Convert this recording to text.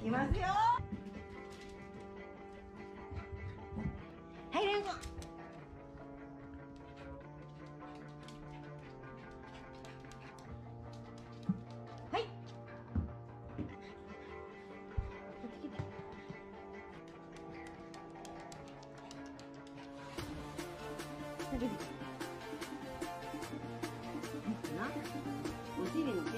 きますよ。はい、レンコン。はい。こっち来て。下げて。いいかな。お尻の毛